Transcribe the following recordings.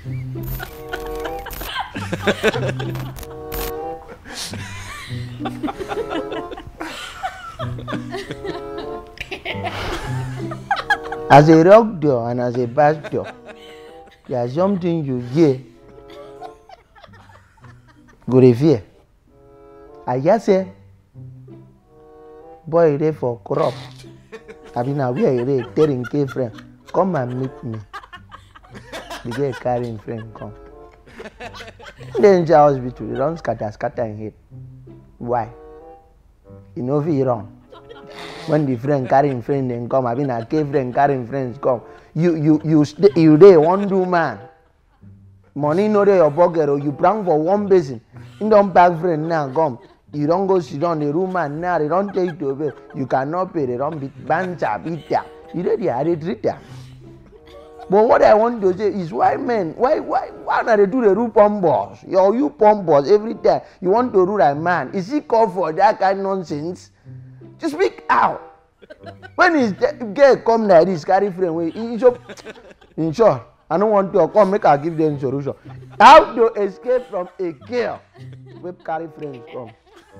As a rock door and as a back door, there's something you hear. Go revere. I just say, boy, ready for crop. I mean, now we are ready, telling K friend, come and meet me. The girl carrying friend come. Then the hospital, they don't scatter in head. Why? You know if you run. When the friend carrying friend then come, I mean a K friend carrying friends come. You there one do man. Money no there your pocket or you plan for one basin. You don't pack friend now come. You don't go sit down the room and now they don't take you to bed. You cannot pay, they don't beat banter, beat them. You know they are they treat them. But what I want to say is why men, why not they do the rule pump boss? You pump boss every time you want to rule a man. Is he called for that kind of nonsense? To speak out. When his girl come like this, carry friend away, in short, I don't want to come make I give them solution. How to escape from a girl with carry friends come.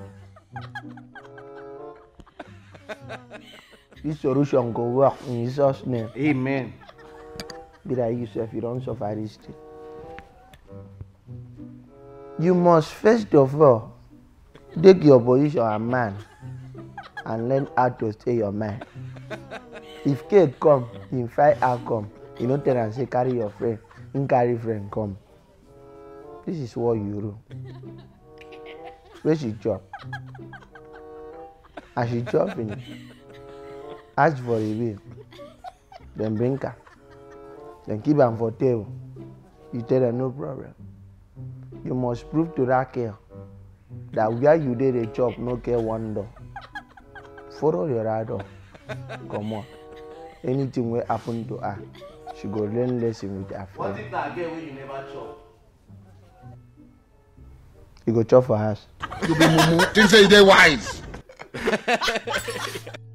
This solution go work in Jesus' name. Amen. Be like yourself, you don't suffer this thing. You must first of all take your position as a man and learn how to stay your mind. If kid come, in fight out come, you don't tell and say carry your friend, in carry friend come. This is what you do. Where she job? As she job finish, ask for a bill, then bring her, then keep her for table. You tell her no problem. You must prove to that girl that where you did a job, no care one door. Follow your idol. Come on. Anything will happen to her, she go learn lesson with her friend. What if that girl when you never chop? You go chop for house. You be mumu. Things say they wise.